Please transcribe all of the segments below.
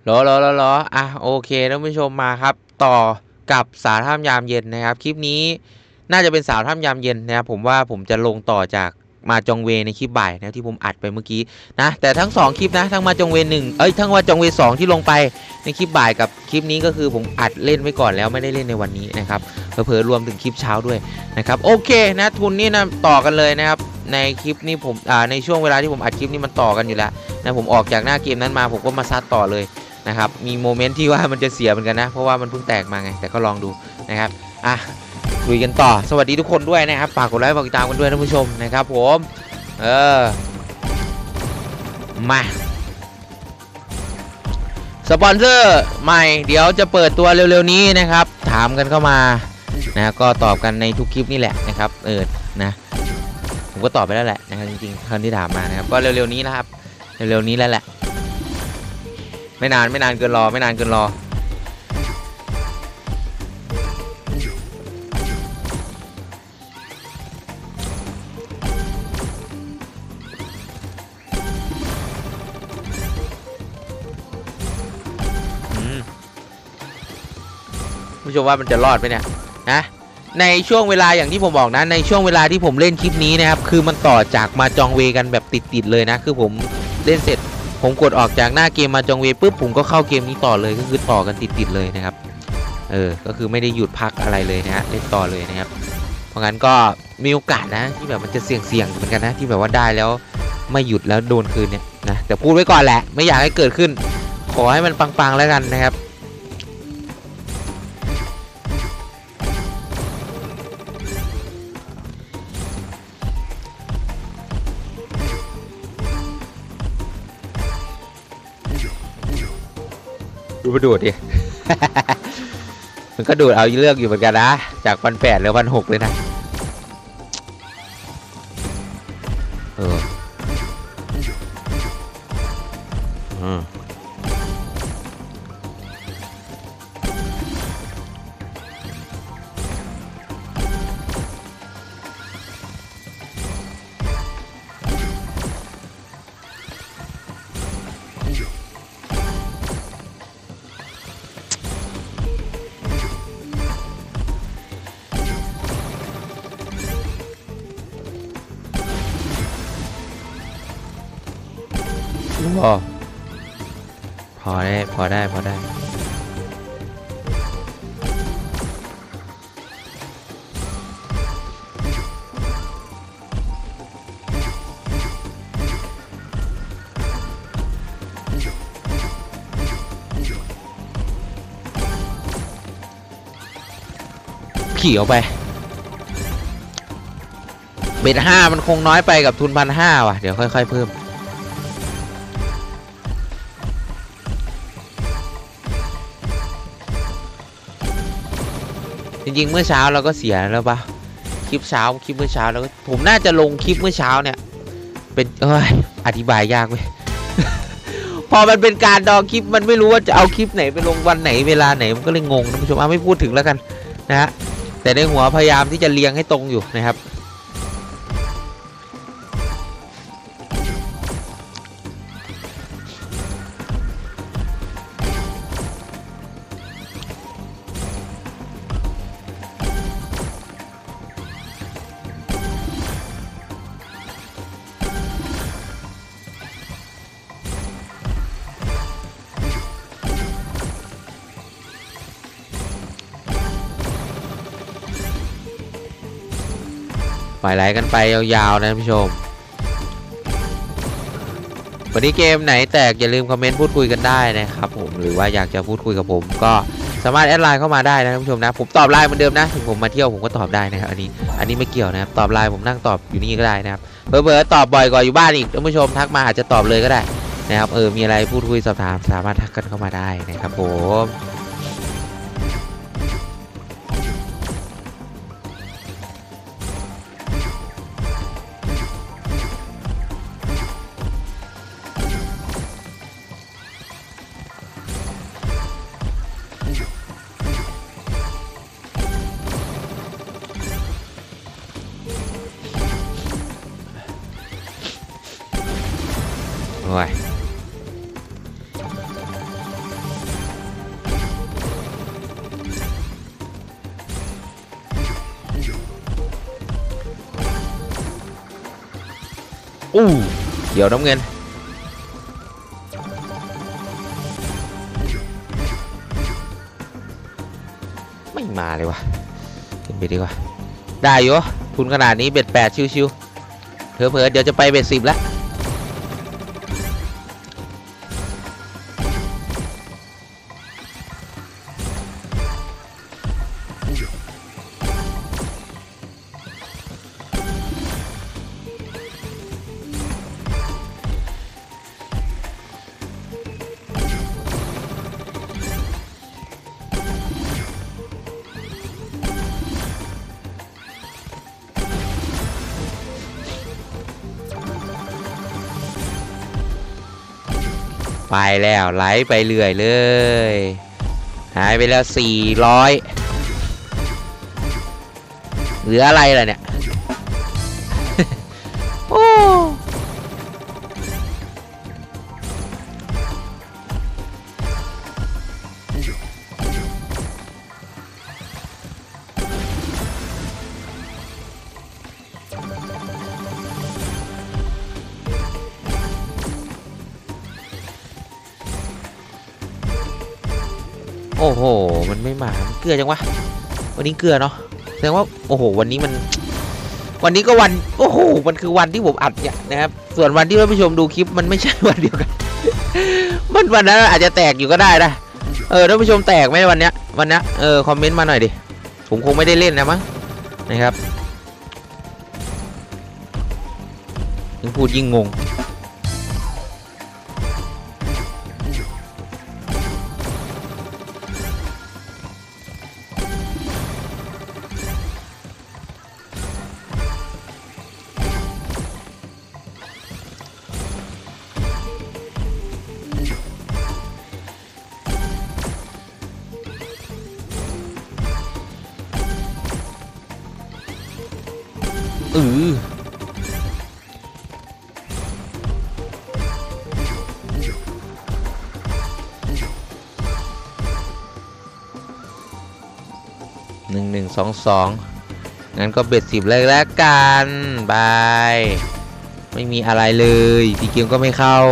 รออ่ะโอเคท่านผู้ชมมาครับต่อกับสาวถ้ำยามเย็นนะครับคลิปนี้น่าจะเป็นสาวถ้ำยามเย็นนะครับผมว่าผมจะลงต่อจากมาจองเวในคลิปบ่ายนะที่ผมอัดไปเมื่อกี้นะแต่ทั้ง2คลิปนะทั้งมาจองเว1ทั้งมาจองเว2ที่ลงไปในคลิปบ่ายกับคลิปนี้ก็คือผมอัดเล่นไว้ก่อนแล้วไม่ได้เล่นในวันนี้นะครับเผลอๆรวมถึงคลิปเช้าด้วยนะครับโอเคนะทุนนี่นะต่อกันเลยนะครับในคลิปนี้ผมในช่วงเวลาที่ผมอัดคลิปนี้มันต่อกันอยู่แล้วนะผมออกจากหน้าเกมนั้นมาผมก็มาซัดต่อเลยนะครับมีโมเมนต์ที่ว่ามันจะเสียเหมือนกันนะเพราะว่ามันเพิ่งแตกมาไงแต่ก็ลองดูนะครับลุยกันต่อสวัสดีทุกคนด้วยนะครับฝากกดไลค์ฝากติดตามกันด้วยท่านผู้ชมนะครับผมมาสปอนเซอร์ใหม่เดี๋ยวจะเปิดตัวเร็วๆนี้นะครับถามกันเข้ามานะก็ตอบกันในทุกคลิปนี่แหละนะครับนะผมก็ตอบไปแล้วแหละนะครับจริงๆคนที่ถามมานะครับก็เร็วๆนี้นะครับเร็วๆนี้แล้วแหละไม่นานเกินรอไม่นานเกินรอผู้ชมว่ามันจะรอดไหมเนี่ยนะในช่วงเวลาอย่างที่ผมบอกนะในช่วงเวลาที่ผมเล่นคลิปนี้นะครับคือมันต่อจากมาจองเวกันแบบติดเลยนะคือผมเล่นเสร็จผมกดออกจากหน้าเกมมาจองเวปุ๊บผมก็เข้าเกมนี้ต่อเลยก็คือต่อกันติดเลยนะครับก็คือไม่ได้หยุดพักอะไรเลยนะฮะเล่นต่อเลยนะครับเพราะงั้นก็มีโอกาสนะที่แบบมันจะเสี่ยงเหมือนกันนะที่แบบว่าได้แล้วไม่หยุดแล้วโดนคืนเนี่ยนะแต่พูดไว้ก่อนแหละไม่อยากให้เกิดขึ้นขอให้มันปังๆแล้วกันนะครับดูมาดูดิ มันก็ดูดเอาเลือกอยู่เหมือนกันนะจาก1,800เหลือ1,600เลยนะพอได้ขี่ออกไปเบ็ด5มันคงน้อยไปกับทุน1,500ว่ะเดี๋ยวค่อยๆเพิ่มจริงๆเมื่อเช้าเราก็เสียแล้วปะคลิปเมื่อเช้าแล้วผมน่าจะลงคลิปเมื่อเช้าเนี่ยเป็นอธิบายยากเว้ย พอมันเป็นการดองคลิปมันไม่รู้ว่าจะเอาคลิปไหนไปลงวันไหนเวลาไหนมันก็เลยงงท่านผู้ชมไม่พูดถึงแล้วกันนะฮะแต่ในหัวพยายามที่จะเรียงให้ตรงอยู่นะครับปล่อยไหลกันไปยาวๆนะท่านผู้ชมวันนี้เกมไหนแตกอย่าลืมคอมเมนต์พูดคุยกันได้นะครับผมหรือว่าอยากจะพูดคุยกับผมก็สามารถแอดไลน์เข้ามาได้นะท่านผู้ชมนะผมตอบไลน์เหมือนเดิมนะถึงผมมาเที่ยวผมก็ตอบได้นะครับอันนี้ไม่เกี่ยวนะครับตอบไลน์ผมนั่งตอบอยู่นี่ก็ได้นะครับเบอร์ตอบบ่อยกว่าอยู่บ้านอีกท่านผู้ชมทักมาอาจจะตอบเลยก็ได้นะครับมีอะไรพูดคุยสอบถามสามารถทักกันเข้ามาได้นะครับผมโอ้ยอู้เขียวน้ำเงินไม่มาเลยวะขึ้นไปดีกว่าได้อยู่ทุนขนาดนี้เบ็ด8ชิวๆเผลอๆเดี๋ยวจะไปเบ็ด10แล้วไปแล้วไหลไปเรื่อยเลยหายไปแล้ว400เหลืออะไรล่ะเนี่ย โอ้โอ้โหมันไม่มาเกลือจังวะวันนี้เกลือเนาะแสดงว่าโอ้โหวันนี้ก็วันโอ้โหมันคือวันที่ผมอัดเนี่ยนะครับส่วนวันที่ท่านผู้ชมดูคลิปมันไม่ใช่วันเดียวกัน มันวันนั้นอาจจะแตกอยู่ก็ได้นะท่านผู้ชมแตกไหมวันเนี้ยคอมเมนต์มาหน่อยดิผมคงไม่ได้เล่นนะมั้งนะครับยิ่งพูดยิ่งงง1122งั้นก็เบ็ด10เลยแล้วกันบายไม่มีอะไรเลยพี่เกมก็ไม่เข้า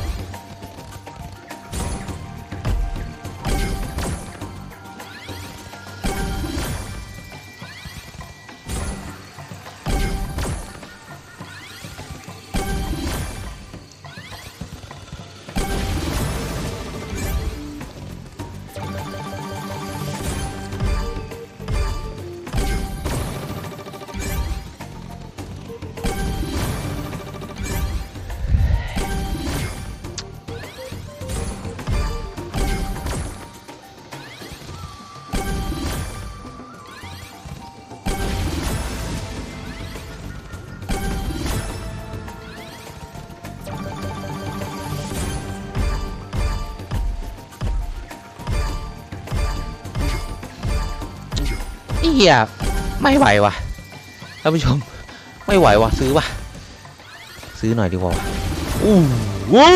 เฮียไม่ไหววะท่านผู้ชมไม่ไหววะซื้อวะซื้อหน่อยดีกว่าวะวู้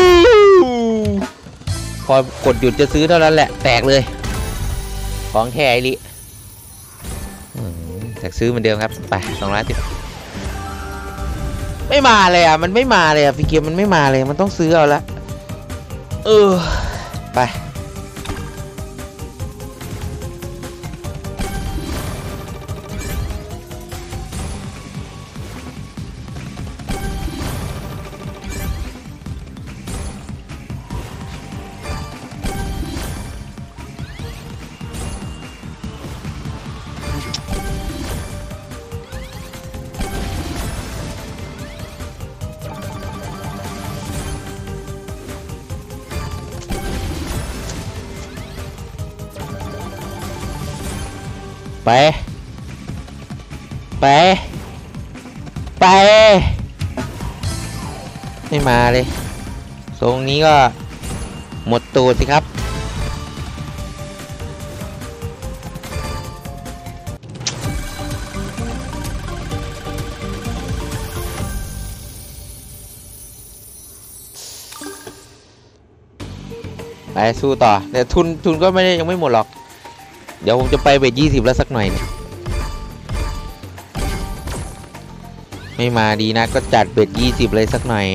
พอกดหยุดจะซื้อเท่านั้นแหละแตกเลยของแท้ไอริแตกซื้อเหมือนเดิมครับไป210ไม่มาเลยอ่ะมันไม่มาเลยอ่ะฟิกเกมมันไม่มาเลยมันต้องซื้อเอาละไปไม่มาเลยทรงนี้ก็หมดตูดสิครับไปสู้ต่อแต่ทุนก็ไม่ได้ยังไม่หมดหรอกเดี๋ยวผมจะไปเบ็ด20แล้วสักหน่อยเนี่ยไม่มาดีนะก็จัดเบ็ด20เลยสักหน่อย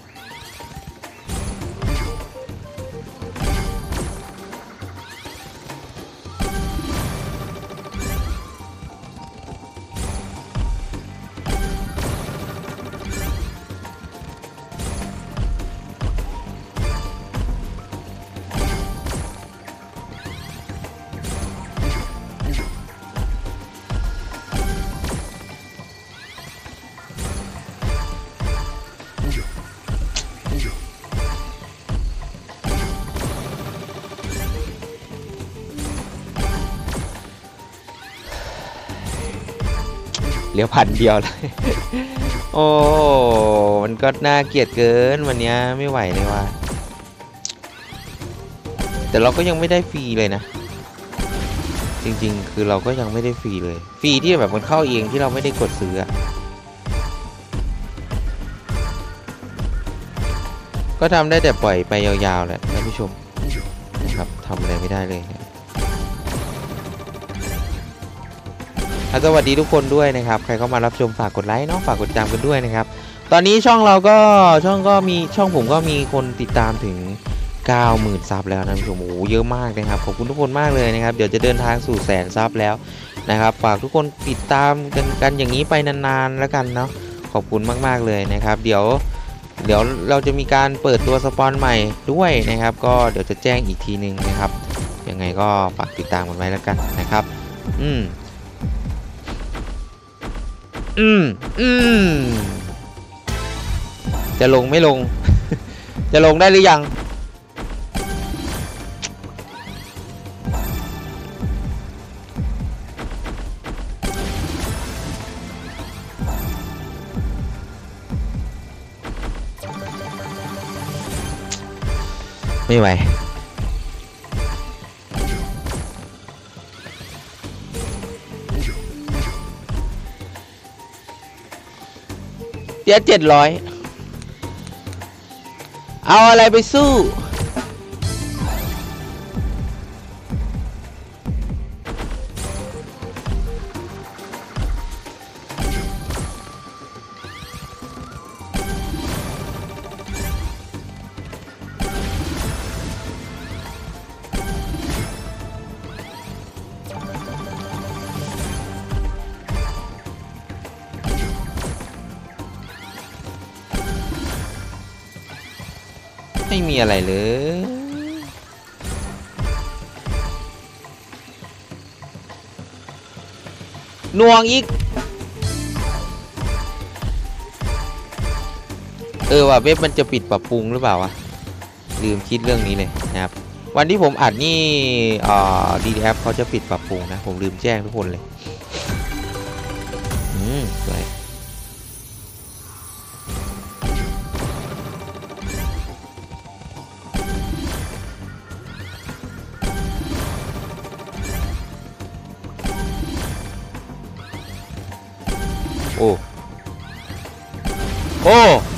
เหลือ1,000 เดียวเลย โอ้มันก็น่าเกลียดเกินวันนี้ไม่ไหวเลยว่ะแต่เราก็ยังไม่ได้ฟรีเลยนะจริงๆคือเราก็ยังไม่ได้ฟรีเลยฟรีที่แบบมันเข้าเองที่เราไม่ได้กดซื้อก็ทำได้แต่ปล่อยไปยาวๆแหละท่านผู้ชมนะครับทำอะไรไม่ได้เลยสวัสดีทุกคนด้วยนะครับใครเข้ามารับชมฝากกดไลค์เนาะฝากกดติดตามกันด้วยนะครับตอนนี้ช่องผมก็มีคนติดตามถึง 90,000 ซับแล้วนะผู้ชมโอ้เยอะมากนะครับขอบคุณทุกคนมากเลยนะครับเดี๋ยวจะเดินทางสู่100,000 ซับแล้วนะครับฝากทุกคนติดตามกันอย่างนี้ไปนานๆแล้วกันเนาะขอบคุณมากๆเลยนะครับเดี๋ยวเราจะมีการเปิดตัวสปอนใหม่ด้วยนะครับก็เดี๋ยวจะแจ้งอีกทีนึงนะครับยังไงก็ฝากติดตามกันไว้แล้วกันนะครับจะลงไม่ลง จะลงได้หรือยังไม่ไหวเดี๋ยว700เอาอะไรไปสู้ไม่มีอะไรเลยหน่วงอีกว่าเว็บมันจะปิดปรับปรุงหรือเปล่าวะลืมคิดเรื่องนี้เลยนะครับวันที่ผมอัดนี่DDF เขาจะปิดปรับปรุงนะผมลืมแจ้งทุกคนเลยสวยโอ้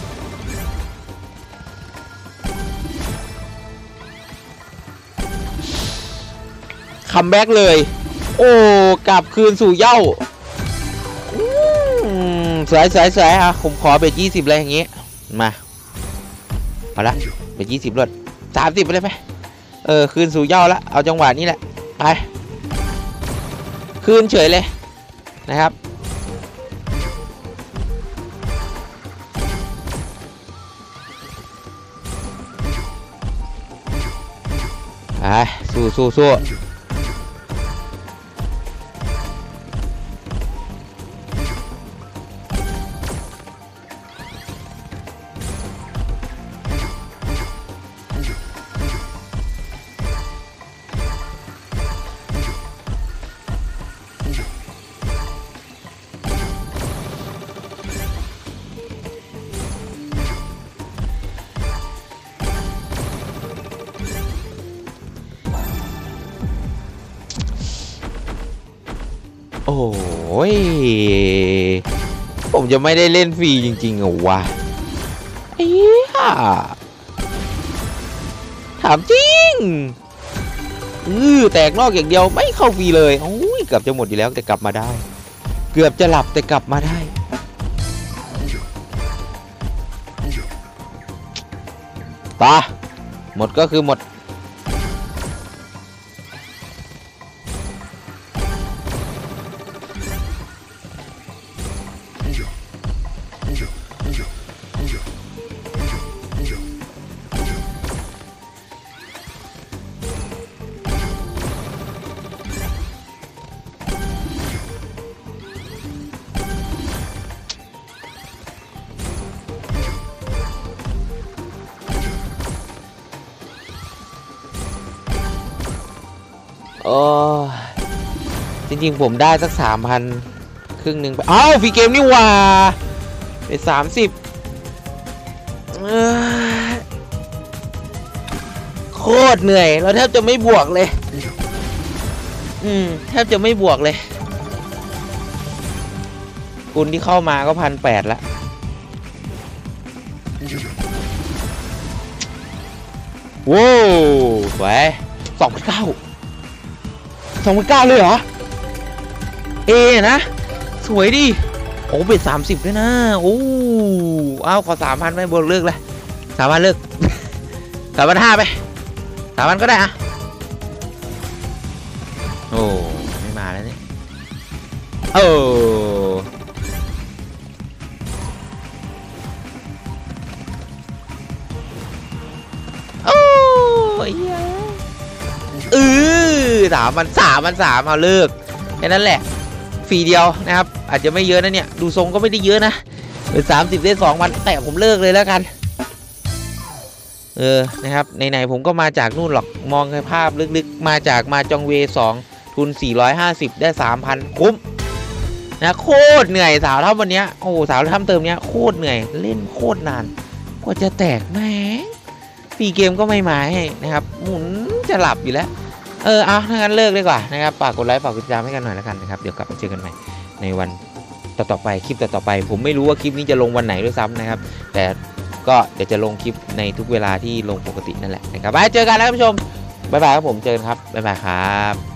คัมแบ็กเลยโอ้กลับคืนสู่เหย้าสวยอ่ะผมขอเบ็ด20เลยอย่างงี้มาเอาละเบ็ด20รวด30ไปเลยไหมคืนสู่เหย้าละเอาจังหวะนี้แหละไปคืนเฉยเลยนะครับสู้โอ้ยผมจะไม่ได้เล่นฟรีจริงๆเหรอวะถามจริงแตกนอกอย่างเดียวไม่เข้าฟรีเลยโอ้ยเกือบจะหมดอยู่แล้วแต่กลับมาได้เกือบจะหลับแต่กลับมาได้ต่อหมดก็คือหมดโอ้จริงๆผมได้สัก 3,000 ครึ่งหนึ่งไปอ้าวฟรีเกมนี่หว่าไป30โคตรเหนื่อยเราแทบจะไม่บวกเลยแทบจะไม่บวกเลยคุณที่เข้ามาก็1,800ละว้าวสวย2,900เลยเหรอนะสวยดิโอ้เบ็ด30ด้วยนะโอ้เอาขอ 3,000ไปบวกเลิกเลย3,000เลิก3,500ไป3,000ก็ได้อะโอ้ไม่มาแล้วเนี่ยโอ้ย3,300เอาเลิกแค่นั้นแหละฟรีเดียวนะครับอาจจะไม่เยอะนะเนี่ยดูทรงก็ไม่ได้เยอะนะเป็น30ได้2,000แต่ผมเลิกเลยแล้วกันนะครับไหนๆผมก็มาจากนู่นหรอกมองในภาพลึกๆมาจากมาจองเว2ทุน450ได้ 3,000 คุ้มนะโคตรเหนื่อยสาวถ้ำวันนี้โอ้สาวถ้ำเติมเนี้ยโคตรเหนื่อยเล่นโคตรนานกว่าจะแตกแม่ฟรีเกมก็ไม่มาให้นะครับหมุนจะหลับอยู่แล้วเอาถ้างั้นเลิกดีกว่านะครับฝากกดไลค์ฝากกดติดตามให้กันหน่อยแล้วกันนะครับเดี๋ยวกลับมาเจอกันใหม่ในวันต่อๆไปคลิปต่อๆไปผมไม่รู้ว่าคลิปนี้จะลงวันไหนด้วยซ้ำนะครับแต่ก็เดี๋ยวจะลงคลิปในทุกเวลาที่ลงปกตินั่นแหละนะครับไปเจอกันแล้วท่านผู้ชมบ๊ายบายครับผมเจอกันครับบ๊ายบายครับ